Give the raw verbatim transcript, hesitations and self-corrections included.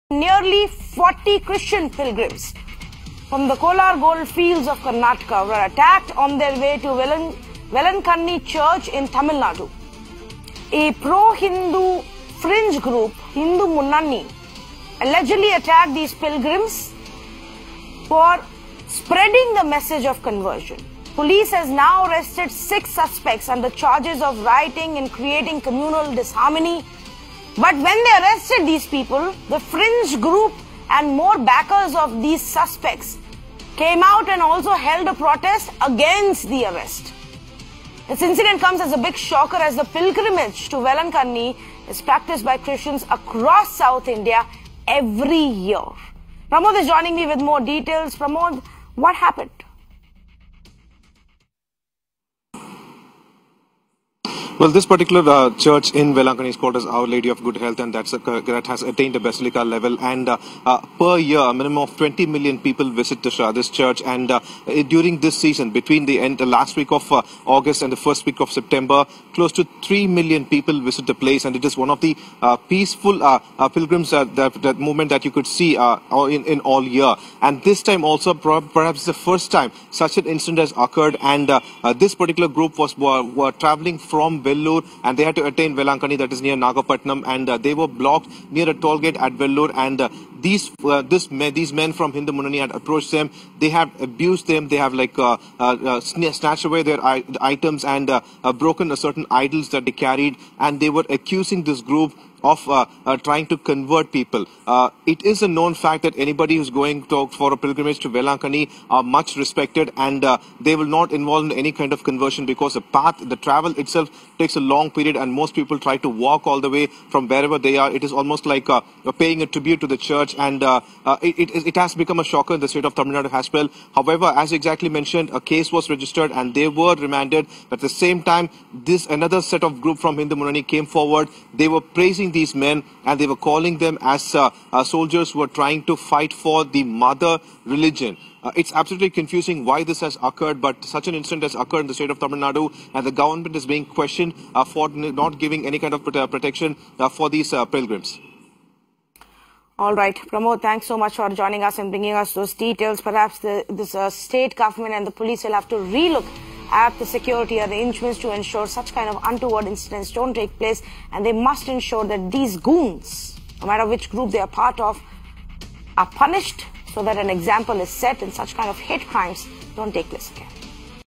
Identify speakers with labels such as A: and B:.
A: Nearly forty Christian pilgrims from the Kolar gold fields of Karnataka were attacked on their way to Velan Velankanni Church in Tamil Nadu. A pro-Hindu fringe group, Hindu Munnani, allegedly attacked these pilgrims for spreading the message of conversion. Police has now arrested six suspects under charges of rioting and creating communal disharmony. But when they arrested these people, the fringe group and more backers of these suspects came out and also held a protest against the arrest. This incident comes as a big shocker as the pilgrimage to Velankanni is practiced by Christians across South India every year. Pramod is joining me with more details. Pramod, what happened?
B: Well, this particular uh, church in Velankanni is called as Our Lady of Good Health, and that's a, that has attained a basilica level. And uh, uh, per year, a minimum of twenty million people visit this, uh, this church. And uh, during this season, between the end, the last week of uh, August and the first week of September, close to three million people visit the place. And it is one of the uh, peaceful uh, uh, pilgrims uh, that, that movement that you could see uh, in, in all year. And this time also, perhaps the first time such an incident has occurred. And uh, uh, this particular group was were, were traveling from Vellore, and they had to attain Velankanni, that is near Nagapattinam, and uh, they were blocked near a toll gate at Vellore. And uh, these uh, this men, these men from Hindu Munnani had approached them. They have abused them. They have like uh, uh, uh, snatched away their items and uh, uh, broken a certain idols that they carried. And they were accusing this group of uh, uh, trying to convert people. Uh, it is a known fact that anybody who's going to, for a pilgrimage to Velankanni are much respected, and uh, they will not involve in any kind of conversion because the path, the travel itself takes a long period, and most people try to walk all the way from wherever they are. It is almost like uh, paying a tribute to the church, and uh, uh, it, it, it has become a shocker in the state of Tamil Nadu as well. However, as exactly mentioned, a case was registered and they were remanded. At the same time, this another set of group from Hindu Munnani came forward. They were praising these men, and they were calling them as uh, uh, soldiers who were trying to fight for the mother religion. Uh, it's absolutely confusing why this has occurred, but such an incident has occurred in the state of Tamil Nadu, and the government is being questioned uh, for not giving any kind of protection uh, for these uh, pilgrims.
A: All right, Pramod, thanks so much for joining us and bringing us those details. Perhaps the, this uh, state government and the police will have to relook at the security arrangements to ensure such kind of untoward incidents don't take place, and they must ensure that these goons, no matter which group they are part of, are punished so that an example is set and such kind of hate crimes don't take place again.